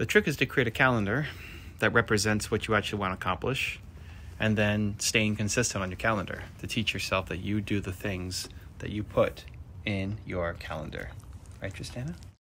The trick is to create a calendar that represents what you actually want to accomplish, and then staying consistent on your calendar to teach yourself that you do the things that you put in your calendar. Right, Tristana?